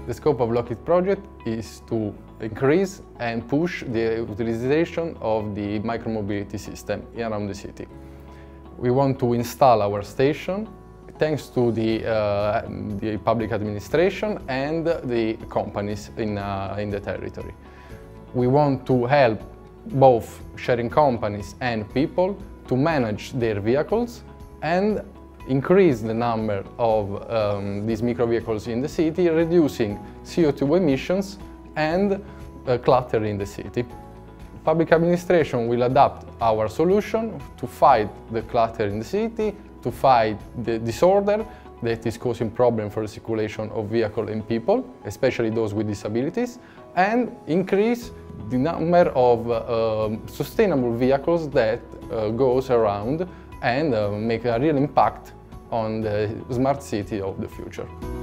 The scope of Lokit project is to increase and push the utilization of the micromobility system around the city. We want to install our station thanks to the public administration and the companies in the territory. We want to help both sharing companies and people to manage their vehicles and increase the number of these micro vehicles in the city, reducing CO2 emissions and clutter in the city. Public administration will adapt our solution to fight the clutter in the city, to fight the disorder that is causing problems for the circulation of vehicles and people, especially those with disabilities, and increase the number of sustainable vehicles that goes around and make a real impact on the smart city of the future.